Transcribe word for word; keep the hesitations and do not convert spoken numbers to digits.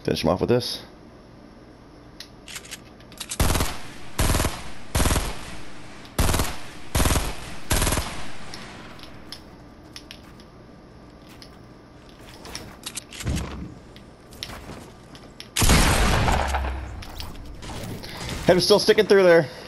Finish him off with this. Head was still sticking through there.